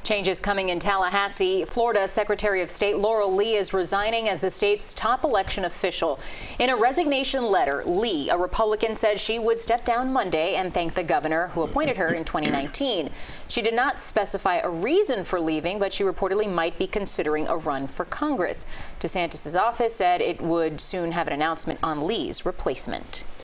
Changes coming in Tallahassee. Florida Secretary of State Laurel is resigning as the state's top election official. In a resignation letter, Lee, a Republican, said she would step down Monday and thank the governor who appointed her in 2019. She did not specify a reason for leaving, but she reportedly might be considering a run for Congress. DeSantis' office said it would soon have an announcement on Lee's replacement.